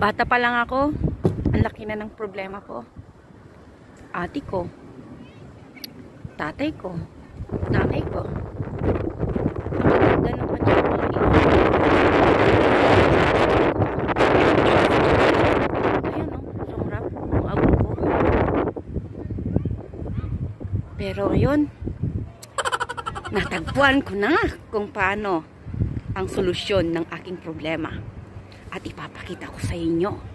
Bata pa lang ako, ang laki na ng problema ko. Ate ko, tatay ko, nanay ko. Ang ganda ng kanyang mga ino. Ayan o, sumrap ang agong ko. Pero ngayon, natagpuan ko na kung paano ang solusyon ng aking problema. At ipapakita ko sa inyo